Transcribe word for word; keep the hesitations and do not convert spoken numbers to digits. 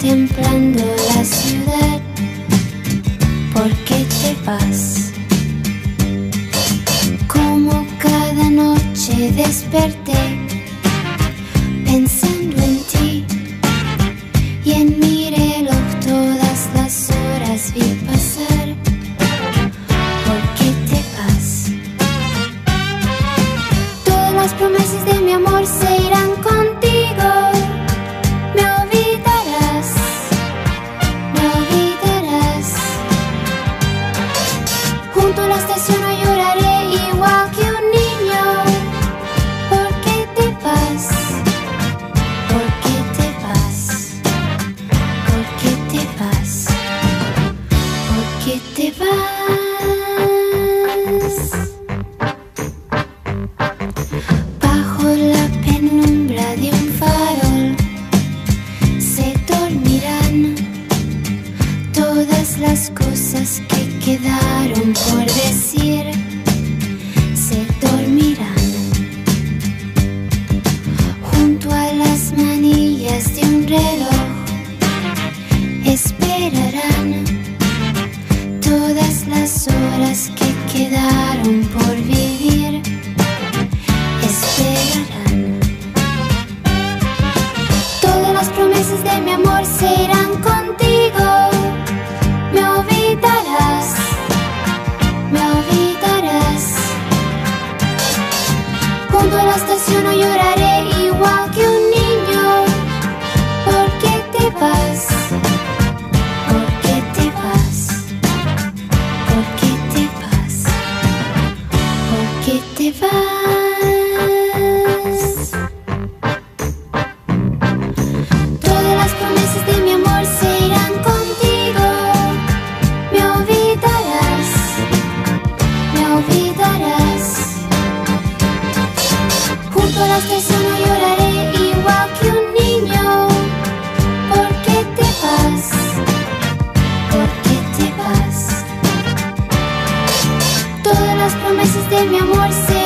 contemplando la ciudad. ¿Por qué te vas? Como cada noche desperté pensando en ti, y en mi reloj todas las horas vi pasar. ¿Por qué te vas? Todas las promesas de mi amor se irán contigo. Me olvidarás, me olvidarás. Junto a la estación no lloraré igual que un niño. ¿Por qué te vas? ¿Por qué te vas? ¿Por qué te vas? ¿Por qué te vas? Bajo la penumbra de un farol se dormirán todas las cosas que quedaron por decir. Se dormirán junto a las manillas de un reloj. Esperarán todas las horas que quedaron por vivir. Esperarán. Todas las promesas de mi amor se irán contigo. Me olvidarás, me olvidarás. Junto a la estación no lloraré igual que un niño. ¿Por qué te vas? ¿Por qué te vas? ¿Por qué te vas? ¿Por qué te vas? Todas las promesas de mi amor se irán contigo. Me olvidarás, me olvidarás. Junto a la estación no lloraré igual que un niño. ¿Por qué te vas? ¿Por qué te vas? Todas las promesas de mi amor se